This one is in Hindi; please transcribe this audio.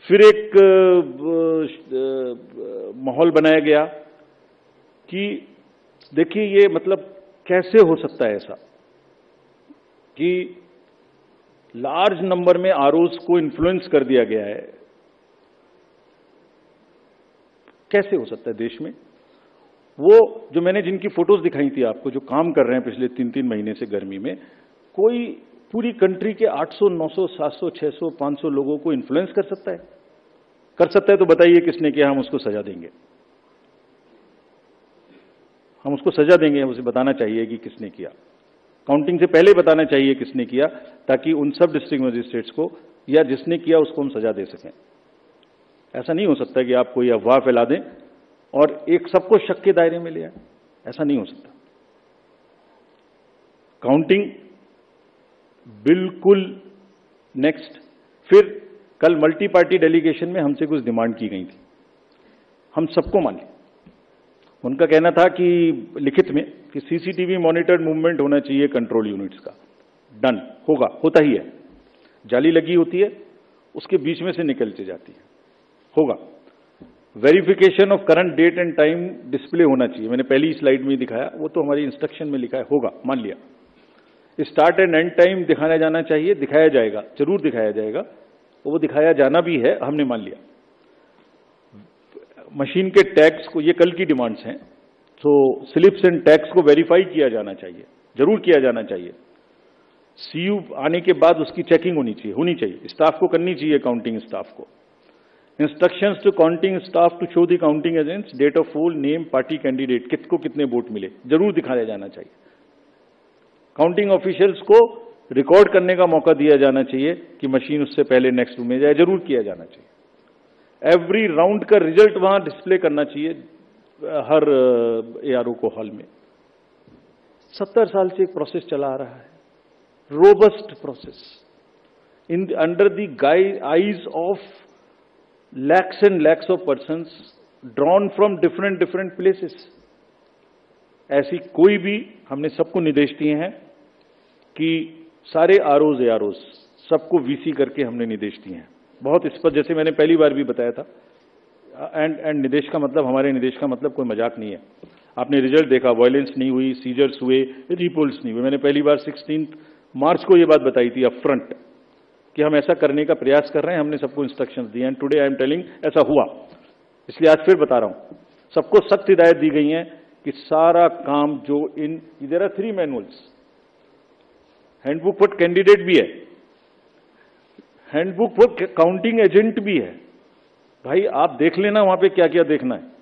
फिर एक माहौल बनाया गया कि देखिए ये मतलब कैसे हो सकता है ऐसा कि लार्ज नंबर में आरओज को इन्फ्लुएंस कर दिया गया है, कैसे हो सकता है देश में। वो जो मैंने जिनकी फोटोज दिखाई थी आपको, जो काम कर रहे हैं पिछले 3-3 महीने से गर्मी में, कोई पूरी कंट्री के 800, 900, 700, 600, 500 लोगों को इन्फ्लुएंस कर सकता है? कर सकता है तो बताइए किसने किया, हम उसको सजा देंगे। हम उसको सजा देंगे, उसे बताना चाहिए कि किसने किया। काउंटिंग से पहले बताना चाहिए किसने किया, ताकि उन सब डिस्ट्रिक्ट मजिस्ट्रेट्स को या जिसने किया उसको हम सजा दे सकें। ऐसा नहीं हो सकता कि आप कोई अफवाह फैला दें और एक सबको शक के दायरे में ले आए, ऐसा नहीं हो सकता। काउंटिंग बिल्कुल नेक्स्ट। फिर कल मल्टी पार्टी डेलीगेशन में हमसे कुछ डिमांड की गई थी, हम सबको मान ली। उनका कहना था कि लिखित में कि सीसीटीवी मॉनिटर्ड मूवमेंट होना चाहिए कंट्रोल यूनिट्स का। डन, होगा, होता ही है। जाली लगी होती है, उसके बीच में से निकलती जाती है, होगा। Verification of current date and time display होना चाहिए, मैंने पहली स्लाइड में दिखाया, वो तो हमारी इंस्ट्रक्शन में लिखा है, होगा, मान लिया। स्टार्ट एंड एंड टाइम दिखाया जाना चाहिए, दिखाया जाएगा, जरूर दिखाया जाएगा, वो दिखाया जाना भी है, हमने मान लिया। मशीन के टैग्स को, ये कल की डिमांड्स हैं, तो स्लिप्स एंड टैग्स को वेरीफाई किया जाना चाहिए, जरूर किया जाना चाहिए। सीयू आने के बाद उसकी चेकिंग होनी चाहिए, स्टाफ को करनी चाहिए, काउंटिंग स्टाफ को। Instructions to counting staff to show the counting agents date of poll, name, party candidate, किसको कितने वोट मिले, जरूर दिखाया जाना चाहिए। काउंटिंग ऑफिशियल्स को रिकॉर्ड करने का मौका दिया जाना चाहिए कि मशीन उससे पहले नेक्स्ट रूम में जाए, जरूर किया जाना चाहिए। एवरी राउंड का रिजल्ट वहां डिस्प्ले करना चाहिए हर एआरओ को हॉल में। 70 साल से एक प्रोसेस चला आ रहा है, robust process, in under the eyes of lakhs and lakhs of persons drawn from different places। ऐसी कोई भी, हमने सबको निर्देश दिए हैं कि सारे आरओज एआरओज सबको वीसी करके हमने निर्देश दिए हैं, बहुत स्पष्ट, जैसे मैंने पहली बार भी बताया था। एंड निर्देश का मतलब, हमारे निर्देश का मतलब कोई मजाक नहीं है। आपने रिजल्ट देखा, वायलेंस नहीं हुई, सीजर्स हुए, रिपोल्स नहीं हुए। मैंने पहली बार 16 मार्च को ये बात बताई थी अप फ्रंट कि हम ऐसा करने का प्रयास कर रहे हैं, हमने सबको इंस्ट्रक्शंस दिए हैं। टुडे आई एम टेलिंग ऐसा हुआ, इसलिए आज फिर बता रहा हूं। सबको सख्त हिदायत दी गई है कि सारा काम जो there are 3 manuals, handbook for candidate भी है, हैंडबुक फॉर काउंटिंग एजेंट भी है। भाई आप देख लेना वहां पे क्या क्या देखना है।